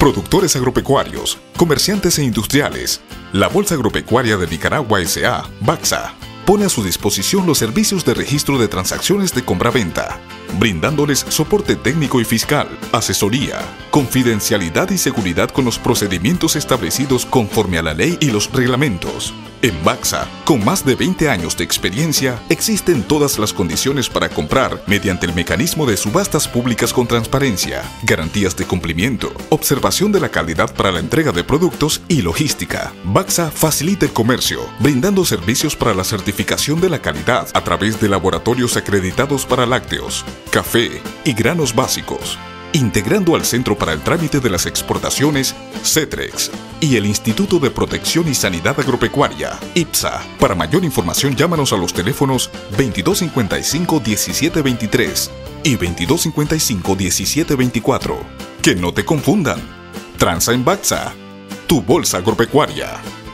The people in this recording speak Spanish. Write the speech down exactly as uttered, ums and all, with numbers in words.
productores agropecuarios, comerciantes e industriales. La Bolsa Agropecuaria de Nicaragua S A, BACSA, pone a su disposición los servicios de registro de transacciones de compra-venta, brindándoles soporte técnico y fiscal, asesoría, confidencialidad y seguridad con los procedimientos establecidos conforme a la ley y los reglamentos. En BACSA, con más de veinte años de experiencia, existen todas las condiciones para comprar mediante el mecanismo de subastas públicas con transparencia, garantías de cumplimiento, observación de la calidad para la entrega de productos y logística. BACSA facilita el comercio, brindando servicios para la certificación de la calidad a través de laboratorios acreditados para lácteos, café y granos básicos, integrando al Centro para el Trámite de las Exportaciones, CETREX, y el Instituto de Protección y Sanidad Agropecuaria, IPSA. Para mayor información, llámanos a los teléfonos veintidós cincuenta y cinco, diecisiete veintitrés y veintidós cincuenta y cinco, diecisiete veinticuatro. Que no te confundan. Transa en BACSA, tu bolsa agropecuaria.